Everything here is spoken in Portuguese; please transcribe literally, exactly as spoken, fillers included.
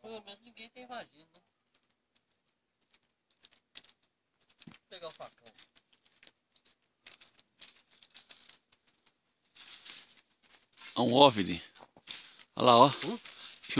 Pelo menos ninguém tá invadindo, né? Vou pegar o facão. É um OVNI. Olha lá, ó. Hum?